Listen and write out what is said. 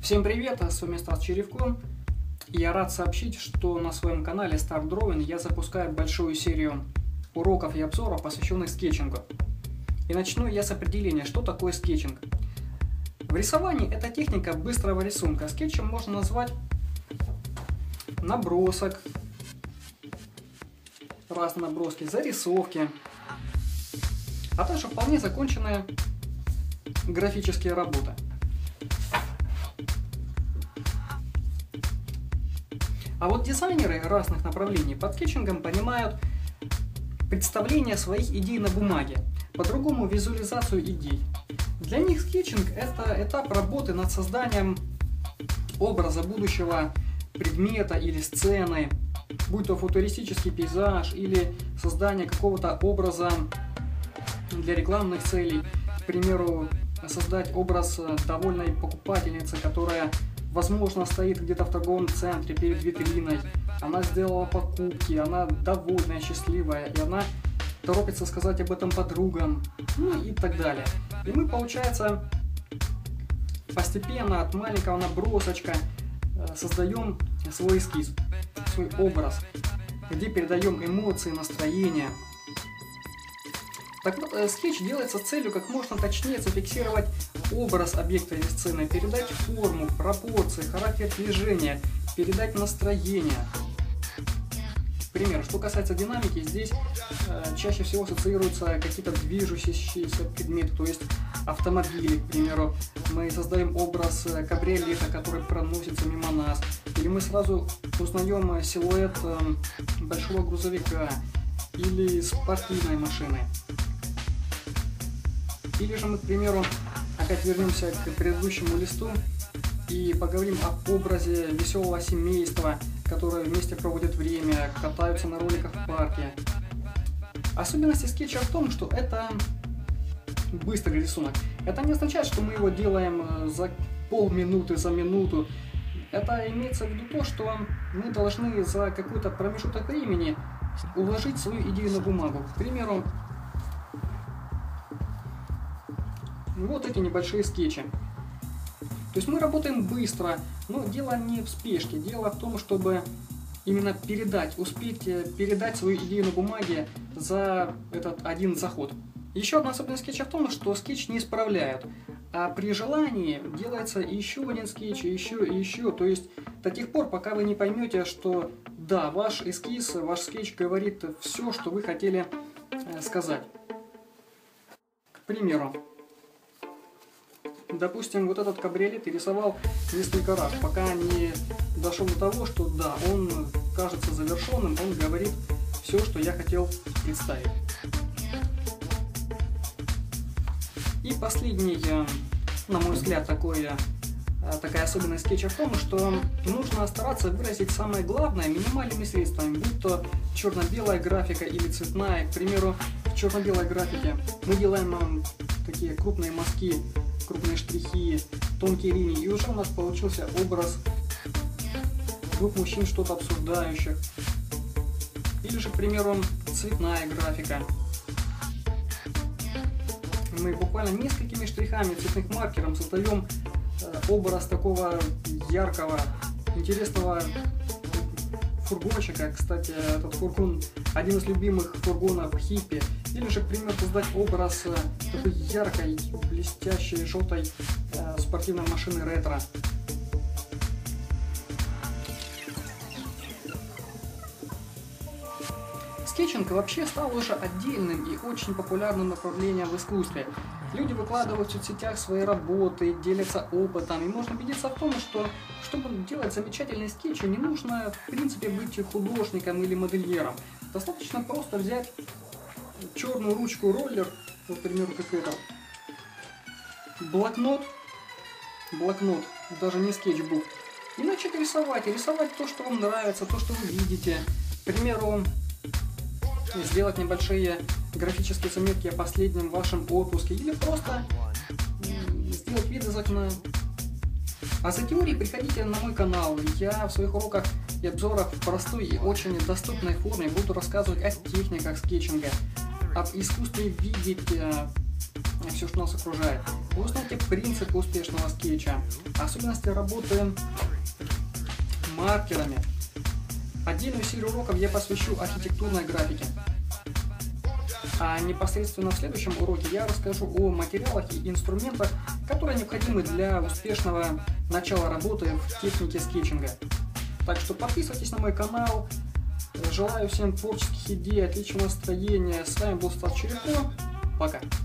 Всем привет, с вами Стас Черевко. Я рад сообщить, что на своем канале Start Drawing я запускаю большую серию уроков и обзоров, посвященных скетчингу. И начну я с определения, что такое скетчинг. В рисовании это техника быстрого рисунка. Скетчем можно назвать набросок, разные наброски, зарисовки, а также вполне законченные графические работы. А вот дизайнеры разных направлений под скетчингом понимают представление своих идей на бумаге, по-другому визуализацию идей. Для них скетчинг – это этап работы над созданием образа будущего предмета или сцены, будь то футуристический пейзаж или создание какого-то образа для рекламных целей. К примеру, создать образ довольной покупательницы, которая, возможно, стоит где-то в торговом центре перед витриной, она сделала покупки, она довольная, счастливая, и она торопится сказать об этом подругам, ну и так далее. И мы, получается, постепенно от маленького набросочка создаем свой эскиз, свой образ, где передаем эмоции, настроение. Так вот, скетч делается с целью как можно точнее зафиксировать образ объекта или сцены, передать форму, пропорции, характер движения, передать настроение. Пример, что касается динамики, здесь чаще всего ассоциируются какие-то движущиеся предметы, то есть автомобили, к примеру. Мы создаем образ кабриолета, который проносится мимо нас, или мы сразу узнаем силуэт большого грузовика или спортивной машины. Или же мы, к примеру, опять вернемся к предыдущему листу и поговорим об образе веселого семейства, которое вместе проводит время, катаются на роликах в парке. Особенность скетча в том, что это быстрый рисунок. Это не означает, что мы его делаем за полминуты, за минуту. Это имеется в виду то, что мы должны за какой-то промежуток времени уложить свою идею на бумагу. К примеру, вот эти небольшие скетчи. То есть мы работаем быстро, но дело не в спешке. Дело в том, чтобы именно успеть передать свою идею на бумаге за этот один заход. Еще одна особенность скетча в том, что скетч не исправляют, а при желании делается еще один скетч, еще и еще. То есть до тех пор, пока вы не поймете, что да, ваш эскиз, ваш скетч говорит все, что вы хотели сказать. К примеру, допустим, вот этот кабриолет рисовал несколько раз, пока не дошел до того, что да, он кажется завершенным, он говорит все, что я хотел представить. И последний, на мой взгляд, такая особенность скетча в том, что нужно стараться выразить самое главное минимальными средствами, будь то черно-белая графика или цветная. К примеру, в черно-белой графике мы делаем такие крупные мазки, крупные штрихи, тонкие линии, и уже у нас получился образ двух мужчин, что-то обсуждающих. Или же, к примеру, цветная графика. Мы буквально несколькими штрихами, цветным маркером создаем образ такого яркого, интересного фургончика. Кстати, этот фургон один из любимых фургонов хиппи. Или же, к примеру, создать образ такой яркой, блестящей, желтой спортивной машины ретро. Скетчинг вообще стал уже отдельным и очень популярным направлением в искусстве. Люди выкладывают в соцсетях свои работы, делятся опытом, и можно убедиться в том, что чтобы делать замечательные скетчи, не нужно в принципе быть художником или модельером. Достаточно просто взять черную ручку роллер, вот, к примеру, как это, блокнот, даже не скетчбук, и начать рисовать то, что вам нравится, то, что вы видите. К примеру, сделать небольшие графические заметки о последнем вашем отпуске, или просто сделать вид из окна. А за теорией приходите на мой канал. Я в своих уроках и обзорах в простой и очень доступной форме буду рассказывать о техниках скетчинга, об искусстве видеть все, что нас окружает. Вы узнаете принципы успешного скетча, особенности работы маркерами. Отдельную серию уроков я посвящу архитектурной графике. А непосредственно в следующем уроке я расскажу о материалах и инструментах, которые необходимы для успешного начала работы в технике скетчинга. Так что подписывайтесь на мой канал. Желаю всем творческих идей, отличного настроения. С вами был Стас Черепко. Пока.